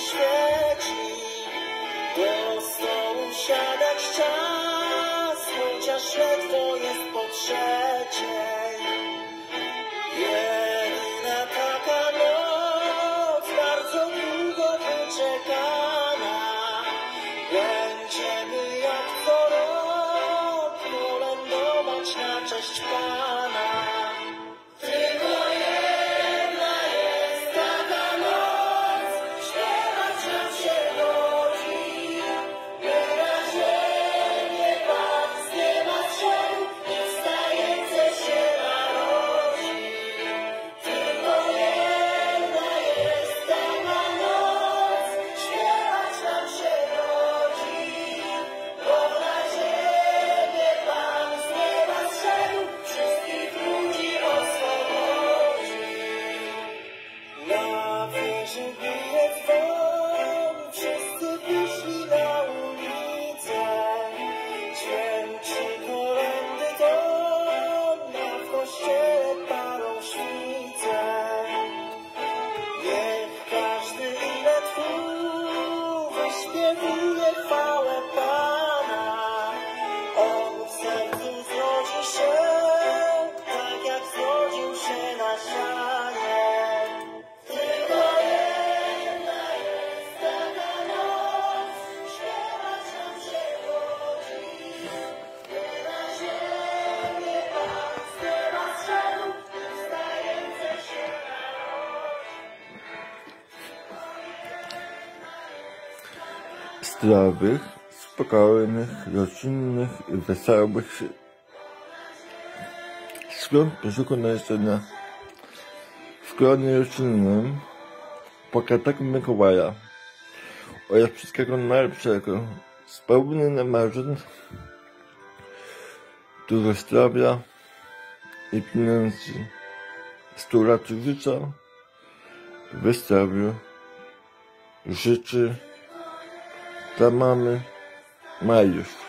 świeci. Do stołu siadać czas, chociaż ledwo jest po trzeciej. Jedyna taka noc, bardzo długo wyczekana. Będziemy jak co rok kolędować na cześć Pana. Tylko jedna jest taka noc, śpiewać nam się godzi. By na ziemię Pan z nieba zszedł i wstające się narodzi. Tylko jedna jest taka noc, śpiewać nam się godzi. Bo na ziemię Pan z nieba zszedł, wszystkich ludzi oswobodzi. Na wieży bije dzwon, wszyscy wyszli na ulicę. Dźwięczy kolędy ton, a w kościele palą świce. Niech każdy ile twór wyśpiewuje chwałę Pana. On w sercu zrodzi się, tak jak zrodził się na ścianie. Tylko jedna jest taka noc, śpiewać nam się godzi. By na ziemię Pan z nieba zszedł i wstające się zdrowych, spokojnych, rodzinnych i wesołych świąt Bożego Narodzenia w gronie rodzinnym Bogatego Mikołaja oraz wszystkiego najlepszego, spełnienia marzeń, dużo zdrowia i pieniędzy, 100 lat życia, w zdrowiu życzy dla mamy Mariusz.